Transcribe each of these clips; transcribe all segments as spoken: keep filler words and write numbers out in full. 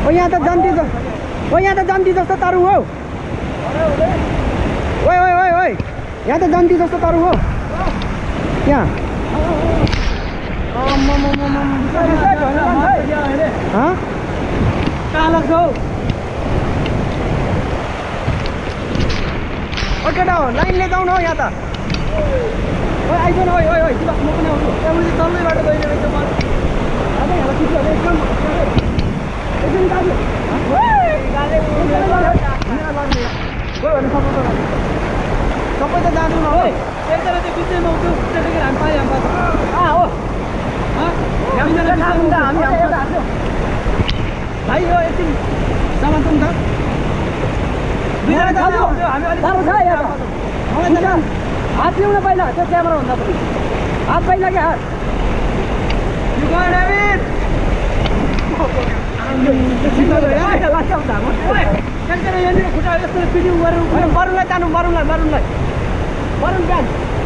ओ यहाँ त जन्ती जस्तो ओ यहाँ त जन्ती जस्तो तरु हो ओइ ओइ ओइ ओइ यहाँ त जन्ती जस्तो तरु हो यहाँ कहाँ लाग्छ हौ ओ केटा हो लाइनले जाउँ न हौ यहाँ त ओइ आइज न ओइ ओइ ओइ म पनि आउँछु त्यहाँ मुझे चल्दै बाटो गइरहेको रहेछ म अझै यहाँ खिच्यो एकदम एकदम गाडी गाडी गयो भने सबै सबै त जानु न हो एकजना चाहिँ बिचैमा उठ्यो त्यतिखेर हामी पाइहाल्छ आ हो हामी भाइ यो एकछिन सामान त हात ल्याउन पहिला त्यो क्यामेरा भन्दा पनि हात पहिला क्या हात यहाँनिर खुट्टा यस्तो पिडिङ गरेर मरुनलाई जानु मरुनलाई मरुनलाई मरुन बिहान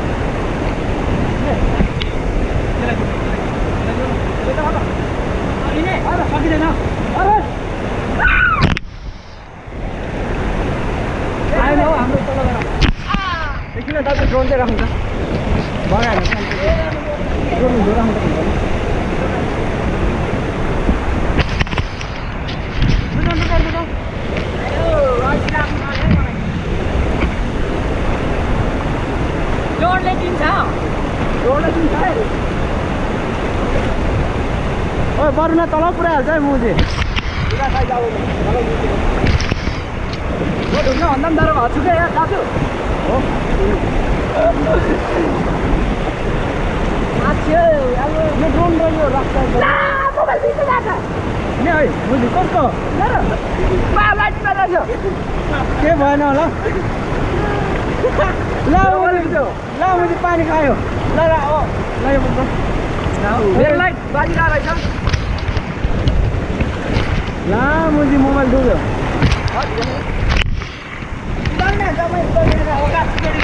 सकिँदैन आएन हौ हाम्रो तल एकछिन दाजु ड्रोन चाहिँ राख्नु त बगाएर ड्रोन हुँदो राख्नु जोडले दिन्छ जोडले दिन्छ ओइ बरुना तल पुऱ्याइहाल्छ है मुझे ढुङ्गा भन्दा पनि डर भएको छु क्या यहाँ दाजु हो अब यो ड्रोन रह्यो राख्छ नि है बुझ्नु कस्तो के भएन होला ल ल मुझे पानी खायो ल ल हो ल यो मेरो लाइट बाजिरहेको रहेछ ला मुझे मोबाइल डुब्यो